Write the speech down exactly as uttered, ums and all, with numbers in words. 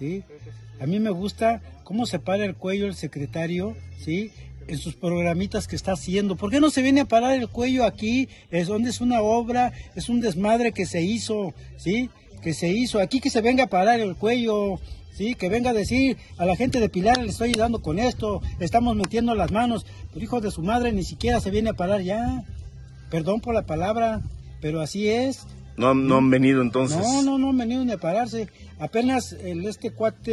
¿sí? A mí me gusta cómo se para el cuello el secretario, ¿sí? En sus programitas que está haciendo. ¿Por qué no se viene a parar el cuello aquí? Es donde es una obra, es un desmadre que se hizo, ¿sí? Que se hizo. Aquí que se venga a parar el cuello, ¿sí? Que venga a decir a la gente de Pilar, le estoy ayudando con esto, estamos metiendo las manos. Pero hijo de su madre, ni siquiera se viene a parar ya. Perdón por la palabra, pero así es. No, no han venido entonces. No, no, no han venido ni a pararse. Apenas el este cuate